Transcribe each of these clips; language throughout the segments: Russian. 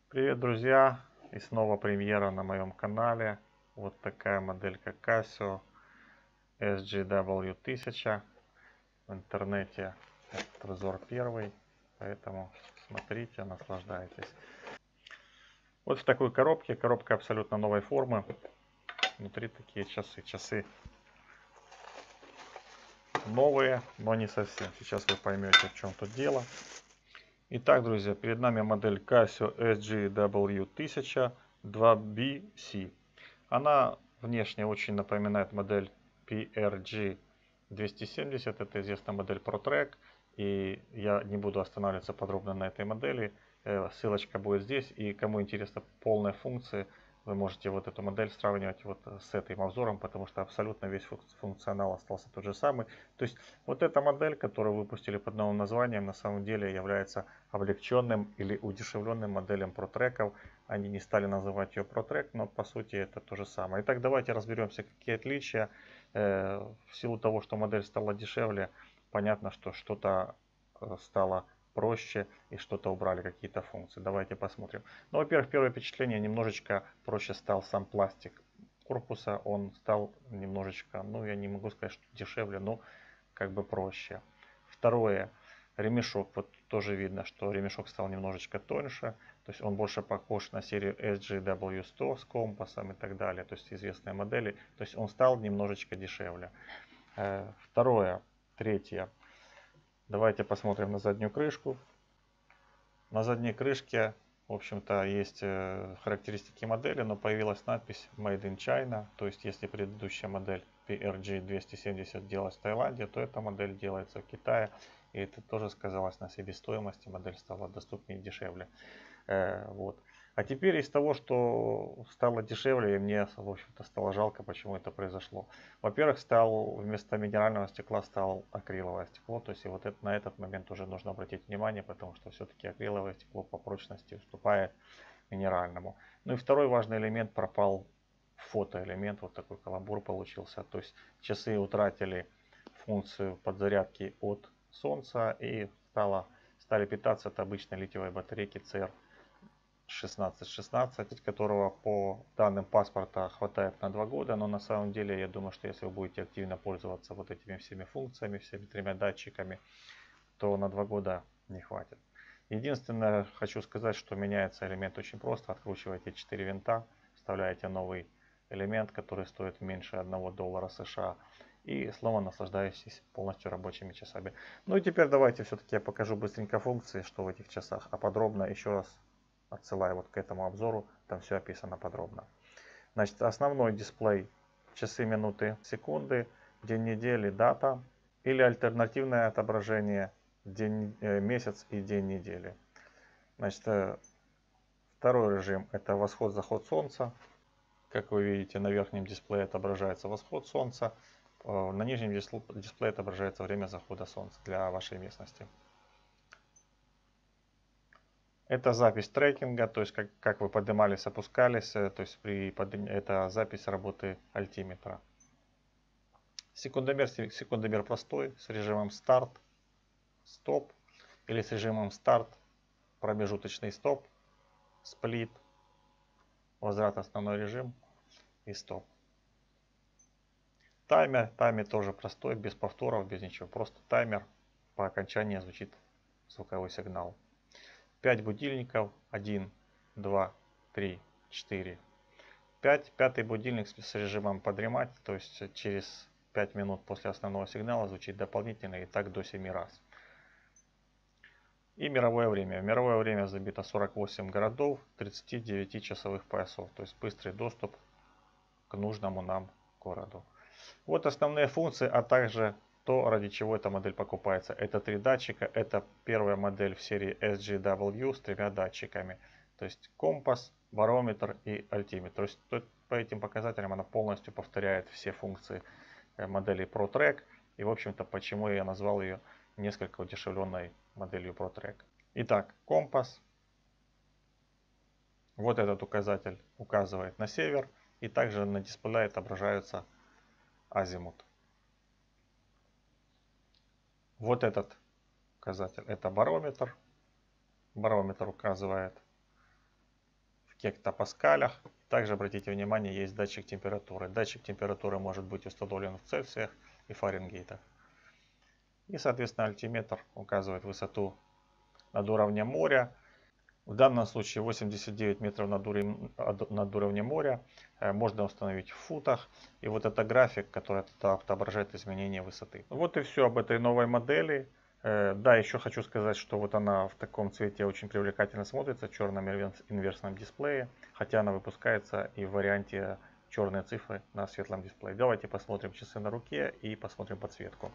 Привет, друзья! И снова премьера на моем канале. Вот такая моделька Casio SGW1000. В интернете этот обзор первый, поэтому смотрите, наслаждайтесь. Вот в такой коробке. Коробка абсолютно новой формы. Внутри такие часы. Часы новые, но не совсем. Сейчас вы поймете, в чем тут дело. Итак, друзья, перед нами модель Casio SGW1000 2BC. Она внешне очень напоминает модель PRG 270. Это известная модель ProTrack. И я не буду останавливаться подробно на этой модели. Ссылочка будет здесь. И кому интересна полная функция, вы можете вот эту модель сравнивать вот с этим обзором, потому что абсолютно весь функционал остался тот же самый. То есть вот эта модель, которую выпустили под новым названием, на самом деле является облегченным или удешевленным моделям ProTrack. Они не стали называть ее ProTrack, но по сути это то же самое. Итак, давайте разберемся, какие отличия. В силу того, что модель стала дешевле, понятно, что что-то стало проще и что-то убрали, какие-то функции. Давайте посмотрим. Ну, во-первых, первое впечатление, немножечко проще стал сам пластик корпуса. Он стал немножечко, ну, я не могу сказать, что дешевле, но как бы проще. Второе, ремешок. Вот тоже видно, что ремешок стал немножечко тоньше. То есть он больше похож на серию SGW100 с компасом и так далее. То есть известные модели. То есть он стал немножечко дешевле. Второе, третье. Давайте посмотрим на заднюю крышку. На задней крышке, в общем-то, есть характеристики модели, но появилась надпись Made in China. То есть, если предыдущая модель PRG 270 делалась в Таиланде, то эта модель делается в Китае. И это тоже сказалось на себестоимости. Модель стала доступнее и дешевле. Вот. А теперь из того, что стало дешевле, мне, в общем-то, стало жалко, почему это произошло. Во-первых, вместо минерального стекла стал акриловое стекло. То есть и вот на этот момент уже нужно обратить внимание, потому что все-таки акриловое стекло по прочности уступает минеральному. Ну и второй важный элемент пропал, фотоэлемент. Вот такой каламбур получился. То есть часы утратили функцию подзарядки от солнца и стали питаться от обычной литиевой батарейки CR 1616, которого по данным паспорта хватает на 2 года, но на самом деле я думаю, что если вы будете активно пользоваться вот этими всеми функциями, всеми тремя датчиками, то на 2 года не хватит. Единственное, хочу сказать, что меняется элемент очень просто. Откручиваете 4 винта, вставляете новый элемент, который стоит меньше $1 США, и снова наслаждаетесь полностью рабочими часами. Ну и теперь давайте все-таки я покажу быстренько функции, что в этих часах, а подробно еще раз отсылаю вот к этому обзору, там все описано подробно. Значит, основной дисплей: часы, минуты, секунды, день недели, дата, или альтернативное отображение: месяц и день недели. Значит, второй режим — это восход-заход солнца. Как вы видите, на верхнем дисплее отображается восход солнца, на нижнем дисплее отображается время захода солнца для вашей местности. Это запись трекинга, то есть как вы поднимались, опускались, то есть это запись работы альтиметра. Секундомер простой, с режимом старт, стоп, или с режимом старт, промежуточный стоп, сплит, возврат основной режим и стоп. Таймер тоже простой, без повторов, без ничего, просто таймер. По окончании звучит звуковой сигнал. 5 будильников: 1, 2, 3, 4, 5. Пятый будильник с режимом подремать, то есть через 5 минут после основного сигнала звучит дополнительно, и так до 7 раз. И мировое время. В мировое время забито 48 городов, 39 часовых поясов, то есть быстрый доступ к нужному нам городу. Вот основные функции, а также то, ради чего эта модель покупается. Это 3 датчика. Это первая модель в серии SGW с 3 датчиками. То есть компас, барометр и альтиметр. То есть по этим показателям она полностью повторяет все функции модели ProTrack. И в общем-то почему я назвал ее несколько удешевленной моделью ProTrack. Итак, компас. Вот этот указатель указывает на север. И также на дисплее отображается азимут. Вот этот указатель — это барометр. Барометр указывает гектопаскалях. Также обратите внимание, есть датчик температуры. Датчик температуры может быть установлен в Цельсиях и Фаренгейтах. И, соответственно, альтиметр указывает высоту над уровнем моря. В данном случае 89 метров над уровнем моря. Можно установить в футах. И вот это график, который отображает изменение высоты. Вот и все об этой новой модели. Да, еще хочу сказать, что вот она в таком цвете очень привлекательно смотрится, в черном инверсном дисплее. Хотя она выпускается и в варианте черные цифры на светлом дисплее. Давайте посмотрим часы на руке и посмотрим подсветку.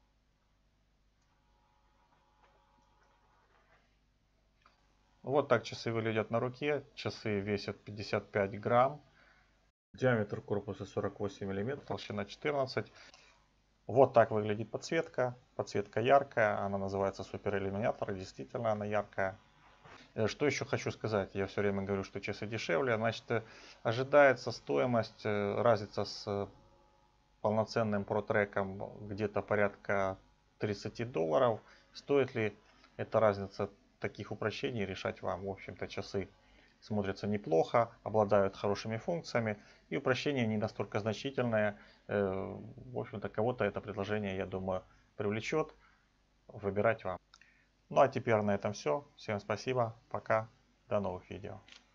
Вот так часы выглядят на руке. Часы весят 55 грамм. Диаметр корпуса 48 мм, толщина 14. Вот так выглядит подсветка. Подсветка яркая, она называется супер иллюминатор. Действительно она яркая. Что еще хочу сказать? Я все время говорю, что часы дешевле. Значит, ожидается стоимость, разница с полноценным протреком где-то порядка $30. Стоит ли эта разница таких упрощений, решать вам. В общем-то, часы смотрятся неплохо, обладают хорошими функциями, и упрощение не настолько значительное. В общем-то, кого-то это предложение, я думаю, привлечет. Выбирать вам. Ну а теперь на этом все. Всем спасибо. Пока. До новых видео.